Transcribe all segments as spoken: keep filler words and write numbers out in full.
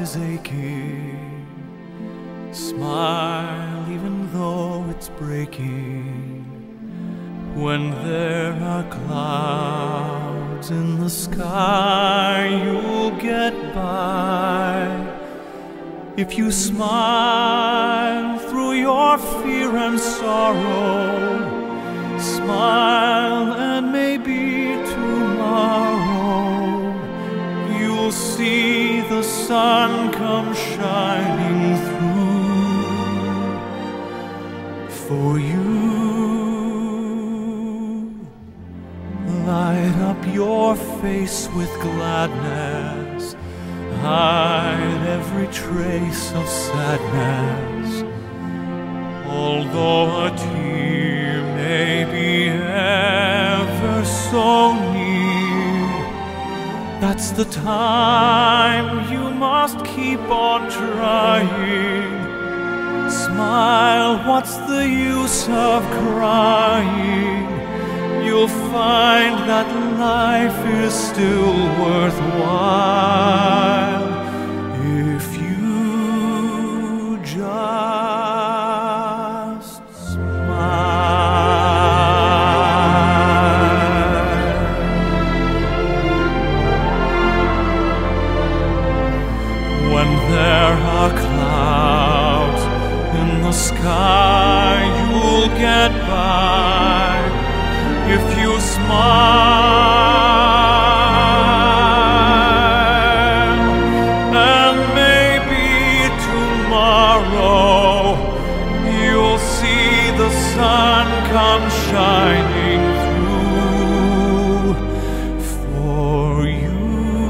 is aching. Smile even though it's breaking. When there are clouds in the sky, you'll get by. If you smile through your fear and sorrow, smile and maybe tomorrow you'll see the sun come shining through for you. Light up your face with gladness, hide every trace of sadness. Although a tear may be ever so near, that's the time you must keep on trying. Smile, what's the use of crying? You'll find that life is still worthwhile if you just smile. When there are clouds in the sky, you'll get by. If you smile, and maybe tomorrow you'll see the sun come shining through for you.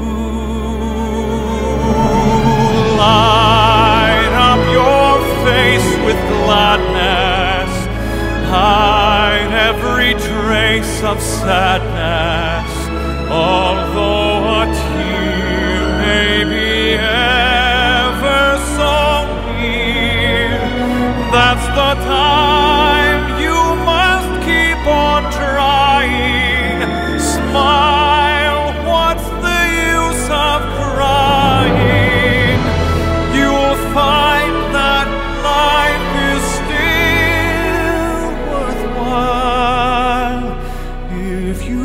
Light up your face with gladness, hide every trace of sadness. Although a tear may be ever so near, that's the time you must keep on trying. Smile, what's the use of crying? You'll find that life is still worthwhile if you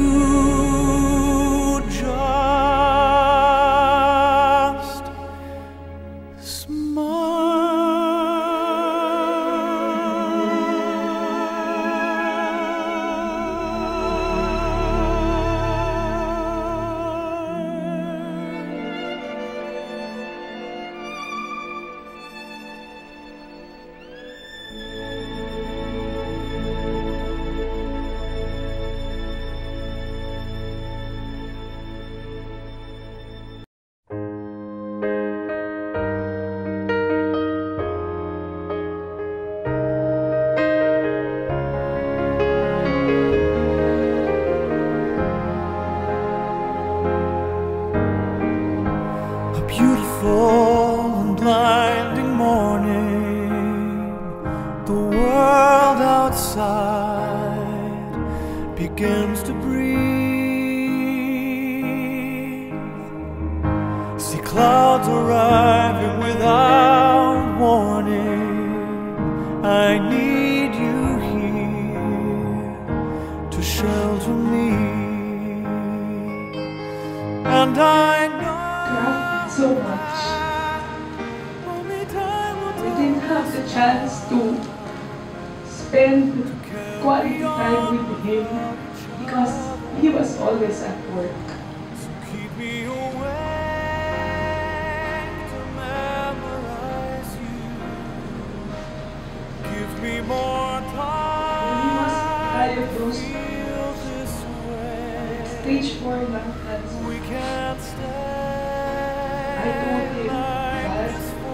just smile. Beautiful and blinding morning, the world outside begins to breathe. See clouds arriving without warning. I need you here to shelter me, and I know so much. We didn't have the chance to spend quality time with him because he was always at work. keep me awake to memorize you. Give me more When he was time. diagnosed Feel this way. with stage four lung cancer, We can't stay. I told him that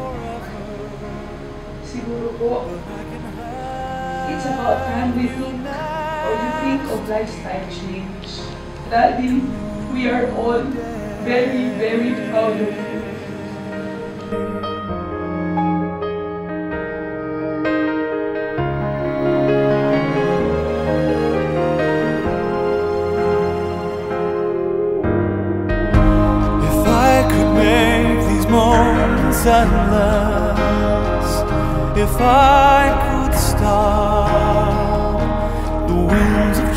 siguro po, it's about time we think or you think of lifestyle change. Daddy, we are all very, very proud of you. If I could make these moments If I could stop the winds of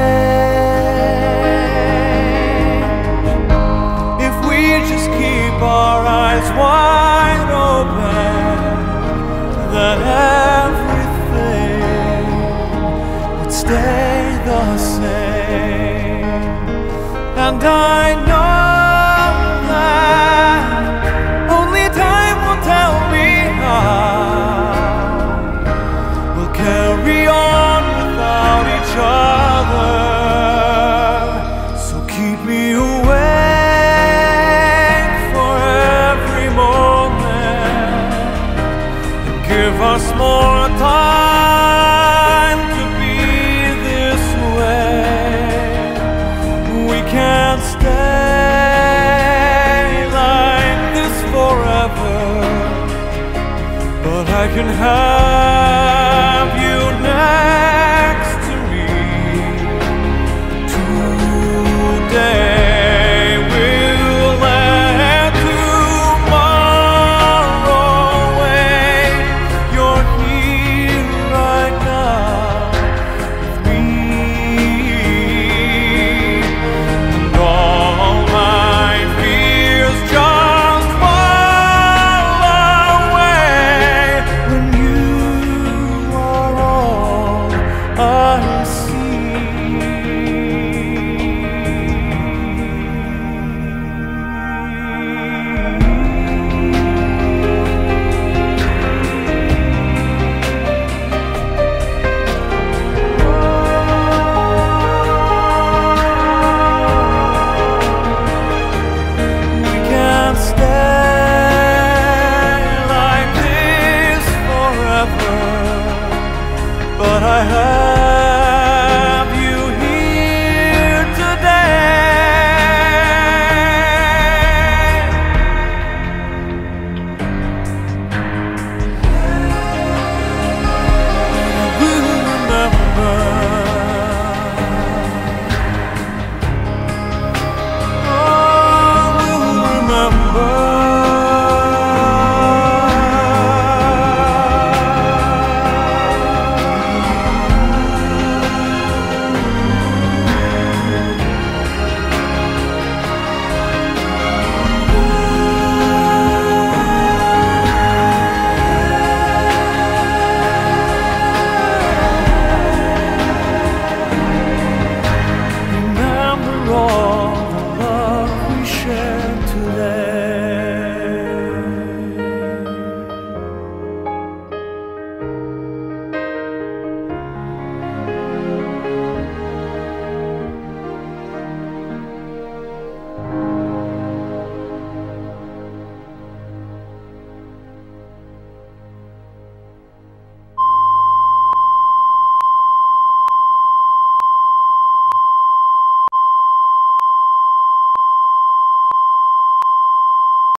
change, if we just keep our eyes wide open, then everything would stay the same. And I know that only time will tell me how we'll carry on without each other. So keep me awake for every moment and give us more time to be this way. We can't stay like this forever, but I can have you next to me today. We'll let tomorrow wait. You're here right now with me, and all my fears just fall away when you are all I see. We can't stay like this forever, but I have